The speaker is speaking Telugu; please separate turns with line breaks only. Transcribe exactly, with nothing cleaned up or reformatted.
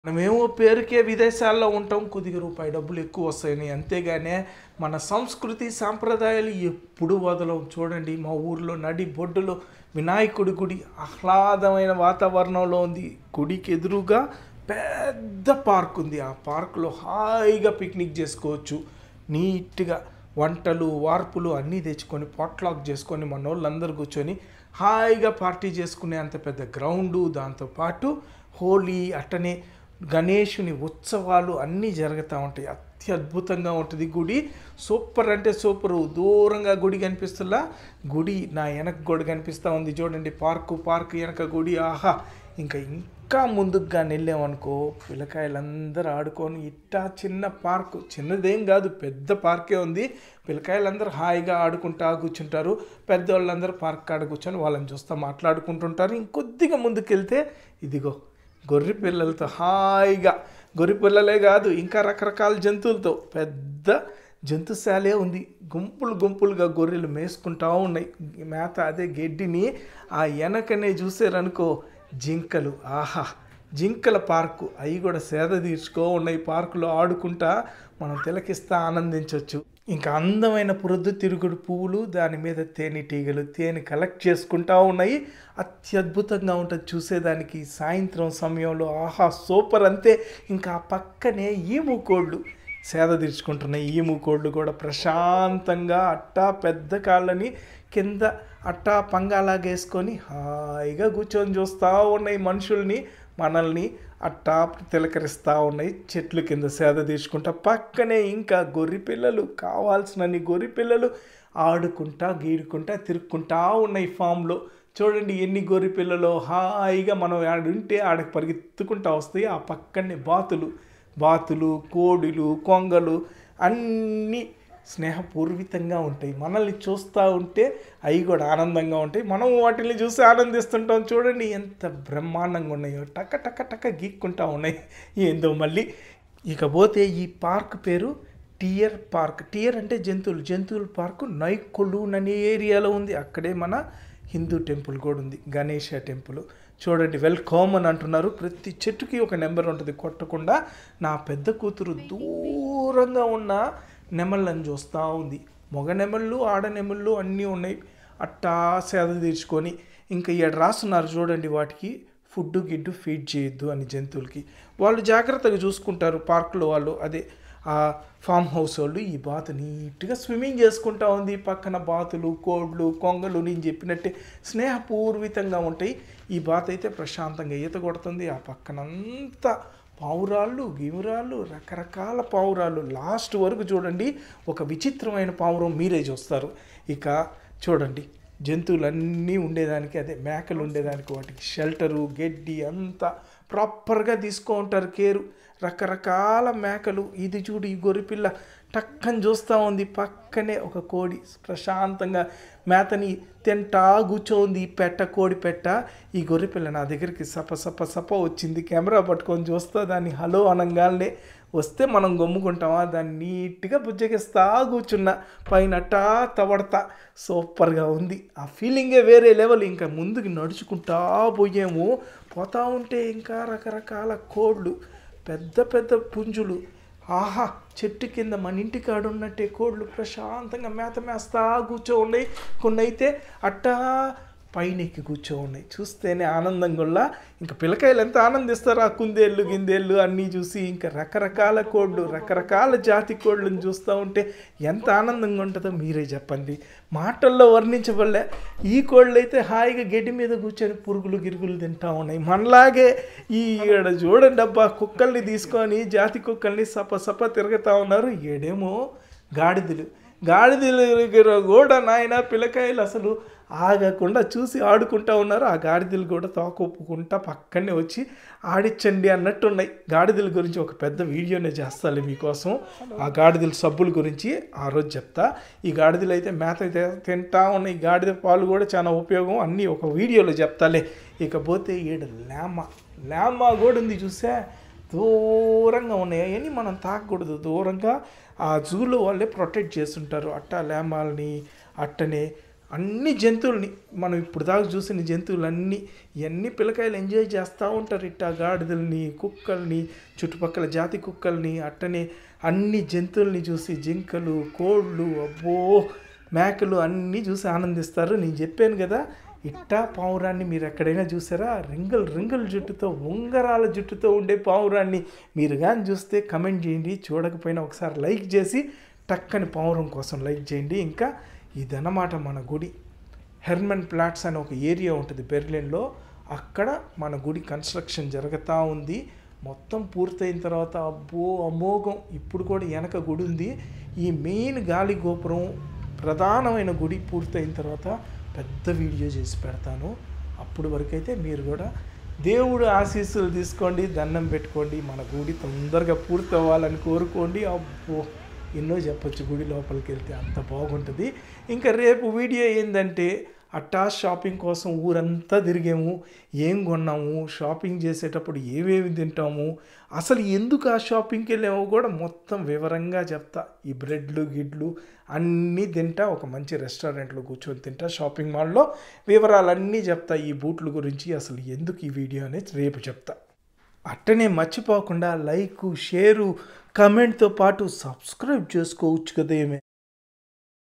మనమేమో పేరుకే విదేశాల్లో ఉంటాం, కొద్దిగా రూపాయి డబ్బులు ఎక్కువ వస్తాయని. అంతేగానే మన సంస్కృతి సాంప్రదాయాలు ఎప్పుడు వదలం. చూడండి, మా ఊర్లో నడి బొడ్డులో వినాయకుడి గుడి ఆహ్లాదమైన వాతావరణంలో ఉంది. గుడికి ఎదురుగా పెద్ద పార్క్ ఉంది. ఆ పార్కులో హాయిగా పిక్నిక్ చేసుకోవచ్చు. నీట్గా వంటలు వార్పులు అన్నీ తెచ్చుకొని పాట్లాక్ చేసుకొని మన వాళ్ళందరూ కూర్చొని హాయిగా పార్టీ చేసుకునే అంత పెద్ద గ్రౌండు. దాంతోపాటు హోలీ అట్టనే గణేషుని ఉత్సవాలు అన్నీ జరుగుతూ ఉంటాయి. అత్యద్భుతంగా ఉంటుంది గుడి. సూపర్ అంటే సూపరు. దూరంగా గుడి కనిపిస్తున్నా, గుడి నా వెనక గుడి కనిపిస్తూ ఉంది. చూడండి, పార్కు పార్కు వెనక గుడి. ఆహా, ఇంకా ఇంకా ముందుగా వెళ్ళామనుకో పిల్లకాయలందరూ ఆడుకొని ఇట్టా చిన్న పార్కు, చిన్నదేం కాదు పెద్ద పార్కే ఉంది. పిల్లకాయలందరూ హాయిగా ఆడుకుంటా కూర్చుంటారు. పెద్దవాళ్ళందరూ పార్క్ కాడ కూర్చొని వాళ్ళని చూస్తూ మాట్లాడుకుంటుంటారు. ఇంకొద్దిగా ముందుకెళ్తే ఇదిగో గొర్రె పిల్లలతో హాయిగా, గొర్రె పిల్లలే కాదు ఇంకా రకరకాల జంతువులతో పెద్ద జంతుశాలే ఉంది. గుంపులు గుంపులుగా గొర్రెలు మేసుకుంటూ ఉన్నాయి మేత, అదే గడ్డిని. ఆ వెనకనే చూసారనుకో జింకలు. ఆహా, జింకల పార్కు, అవి కూడా సేద తీర్చుకో ఉన్నాయి. పార్కులో ఆడుకుంటా మనం తిలకిస్తా ఆనందించవచ్చు. ఇంకా అందమైన ప్రొద్దు తిరుగుడు పువ్వులు, దాని మీద తేనెటీగలు తేనె కలెక్ట్ చేసుకుంటూ ఉన్నాయి. అత్యద్భుతంగా ఉంటుంది చూసేదానికి సాయంత్రం సమయంలో. ఆహా, సూపర్ అంతే. ఇంకా పక్కనే ఈము కోళ్ళు సేద తీర్చుకుంటున్నాయి. ఈము కోళ్ళు కూడా ప్రశాంతంగా అట్టా పెద్ద కాళ్ళని కింద అట్టా పంగాలాగేసుకొని హాయిగా కూర్చొని చూస్తూ ఉన్నాయి మనుషుల్ని, మనల్ని అట్టా తిలకరిస్తూ ఉన్నాయి. చెట్లు కింద సేద తీర్చుకుంటా. పక్కనే ఇంకా గొర్రె పిల్లలు, కావాల్సినన్ని గొర్రె పిల్లలు ఆడుకుంటా గీడుకుంటా తిరుక్కుంటా ఉన్నాయి ఫామ్లో. చూడండి ఎన్ని గొర్రె పిల్లలు. హాయిగా మనం ఆడుంటే ఆడకి పరిగెత్తుకుంటా వస్తాయి. ఆ పక్కనే బాతులు బాతులు కోడిలు కొంగలు అన్నీ స్నేహపూర్వితంగా ఉంటాయి. మనల్ని చూస్తూ ఉంటే అవి కూడా ఆనందంగా ఉంటాయి. మనం వాటిని చూసి ఆనందిస్తుంటాం. చూడండి ఎంత బ్రహ్మాండంగా ఉన్నాయో, టక్క టక్క టక్క గీక్కుంటా ఉన్నాయి ఏందో మళ్ళీ. ఇకపోతే ఈ పార్క్ పేరు టియర్ పార్క్. టియర్ అంటే జంతువులు, జంతువుల పార్కు నైకొలూన్ అనే ఏరియాలో ఉంది. అక్కడే మన హిందూ టెంపుల్ కూడా ఉంది, గణేష టెంపుల్. చూడండి, వెల్కమ్ అని అంటున్నారు. ప్రతి చెట్టుకి ఒక నెంబర్ ఉంటుంది కొట్టకుండా. నా పెద్ద కూతురు దూరంగా ఉన్న నెమళ్ళని చూస్తూ ఉంది. మగ నెమళ్ళు ఆడ నెమళ్ళు అన్నీ ఉన్నాయి. అట్టా సేద తీర్చుకొని ఇంకా ఇక్కడ రాస్తున్నారు చూడండి, వాటికి ఫుడ్ గిడ్డు ఫీడ్ చేయొద్దు అని జంతువులకి. వాళ్ళు జాగ్రత్తగా చూసుకుంటారు పార్కులో వాళ్ళు, అదే ఆ ఫామ్ హౌస్ వాళ్ళు. ఈ బాతు నీట్గా స్విమ్మింగ్ చేసుకుంటూ ఉంది. పక్కన బాతులు కోళ్ళు కొంగలు నేను చెప్పినట్టే స్నేహపూర్వితంగా ఉంటాయి. ఈ బాతు అయితే ప్రశాంతంగా ఈత కొడుతుంది. ఆ పక్కనంతా పావురాళ్ళు గివురాళ్ళు రకరకాల పావురాళ్ళు. లాస్ట్ వరకు చూడండి, ఒక విచిత్రమైన పావురం మీరే చూస్తారు. ఇక చూడండి, జంతువులన్నీ ఉండేదానికి, అదే మేకలు ఉండేదానికి వాటికి షెల్టరు గడ్డి అంతా ప్రాపర్గా తీసుకో ఉంటారు కేరు. రకరకాల మేకలు. ఇది చూడు, ఈ గొర్రెపిల్ల టక్కని చూస్తూ ఉంది. పక్కనే ఒక కోడి ప్రశాంతంగా మేతని తింటా కూర్చోంది. పెట్ట కోడి పెట్ట. ఈ గొర్రెపిల్ల నా దగ్గరికి సప సప సప వచ్చింది. కెమెరా పట్టుకొని చూస్తా దాన్ని హలో అనగానే వస్తే మనం గమ్ముకుంటామా, దాన్ని నీట్గా బుజ్జగిస్తా కూర్చున్నా. పైన అట్టా తవడతా. సూపర్గా ఉంది. ఆ ఫీలింగే వేరే లెవెల్. ఇంకా ముందుకు నడుచుకుంటా పోయాము. పోతా ఉంటే ఇంకా రకరకాల కోళ్ళు, పెద్ద పెద్ద పుంజులు. ఆహా, చెట్టు కింద మన ఇంటి కాడ ఉన్నట్టే కోళ్ళు ప్రశాంతంగా మేత మేస్తా కూర్చో ఉన్నాయి. కొన్ని అయితే అట్టా పైన ఎక్కి కూర్చో ఉన్నాయి. చూస్తేనే ఆనందంగా. ఇంకా పిల్లకాయలు ఎంత ఆనందిస్తారు ఆ కుందేళ్ళు గిందేళ్ళు అన్నీ చూసి. ఇంకా రకరకాల కోళ్ళు, రకరకాల జాతి కోళ్ళని చూస్తూ ఉంటే ఎంత ఆనందంగా ఉంటుందో మీరే చెప్పండి. మాటల్లో వర్ణించబడలే. ఈ కోళ్ళు అయితే హాయిగా గడ్డి మీద కూర్చొని పురుగులు గిరుగులు తింటూ ఉన్నాయి. మనలాగే ఈ ఈడ చూడండి అబ్బా, కుక్కల్ని తీసుకొని జాతి కుక్కల్ని సప సప తిరుగుతూ ఉన్నారు. ఈడేమో గాడిదలు. గాడిదలు కూడా నాయన పిల్లకాయలు అసలు ఆగకుండా చూసి ఆడుకుంటూ ఉన్నారు. ఆ గాడిదలు కూడా తోకొప్పుకుంటా పక్కనే వచ్చి ఆడిచ్చండి అన్నట్టున్నాయి. గాడిదల గురించి ఒక పెద్ద వీడియోనే చేస్తాలే మీకోసం. ఆ గాడిదల సబ్బుల గురించి ఆ రోజు చెప్తా. ఈ గాడిదలు అయితే మేత అయితే తింటా ఉన్నాయి. గాడిద పాలు కూడా చాలా ఉపయోగం, అన్నీ ఒక వీడియోలో చెప్తాలే. ఇకపోతే ఈడ లామ లామ కూడా ఉంది చూసా. దూరంగా ఉన్నాయి. అవన్నీ మనం తాకూడదు. దూరంగా ఆ జూలో వాళ్ళే ప్రొటెక్ట్ చేస్తుంటారు అట్టా లామాలని. అట్టనే అన్ని జంతువుల్ని మనం ఇప్పుడు దాకా చూసిన జంతువులన్నీ ఇవన్నీ పిల్లకాయలు ఎంజాయ్ చేస్తూ ఉంటారు. ఇట్టా గాడిదల్ని, కుక్కల్ని, చుట్టుపక్కల జాతి కుక్కల్ని, అట్టనే అన్ని జంతువుల్ని చూసి జింకలు, కోళ్ళు, అబ్బో మేకలు అన్నీ చూసి ఆనందిస్తారు. నేను చెప్పాను కదా, ఇట్టా పావురాన్ని మీరు ఎక్కడైనా చూసారా? రింగల్ రింగల్ జుట్టుతో, ఉంగరాల జుట్టుతో ఉండే పావురాన్ని మీరు కానీ చూస్తే కమెంట్ చేయండి. చూడకపోయినా ఒకసారి లైక్ చేసి టక్కని పావురం కోసం లైక్ చేయండి. ఇంకా ఇదన్నమాట మన గుడి. హెర్మన్ ప్లాట్స్ అనే ఒక ఏరియా ఉంటుంది బెర్లిన్లో. అక్కడ మన గుడి కన్స్ట్రక్షన్ జరుగుతూ ఉంది. మొత్తం పూర్తయిన తర్వాత అబ్బో అమోఘం. ఇప్పుడు కూడా వెనక గుడి ఉంది. ఈ మెయిన్ గాలి గోపురం ప్రధానమైన గుడి పూర్తయిన తర్వాత పెద్ద వీడియో చేసి పెడతాను. అప్పుడు వరకైతే మీరు కూడా దేవుడు ఆశీస్సులు తీసుకోండి, దండం పెట్టుకోండి. మన గుడి తొందరగా పూర్తి అవ్వాలని కోరుకోండి. అబ్బో ఎన్నో చెప్పొచ్చు గుడి లోపలికి వెళ్తే, అంత బాగుంటుంది. ఇంకా రేపు వీడియో ఏంటంటే అట్టా షాపింగ్ కోసం ఊరంతా తిరిగాము, ఏం కొన్నాము, షాపింగ్ చేసేటప్పుడు ఏమేమి తింటాము, అసలు ఎందుకు ఆ షాపింగ్కి వెళ్ళామో కూడా మొత్తం వివరంగా చెప్తా. ఈ బ్రెడ్లు గిడ్లు అన్నీ తింటా, ఒక మంచి రెస్టారెంట్లో కూర్చొని తింటా, షాపింగ్ మాల్లో వివరాలన్నీ చెప్తా. ఈ బూట్ల గురించి అసలు ఎందుకు ఈ వీడియో అనేది రేపు చెప్తా. అట్టనే మర్చిపోకుండా లైక్, షేరు, కమెంట్తో పాటు సబ్స్క్రైబ్ చేసుకోవచ్చు కదా. ఏమే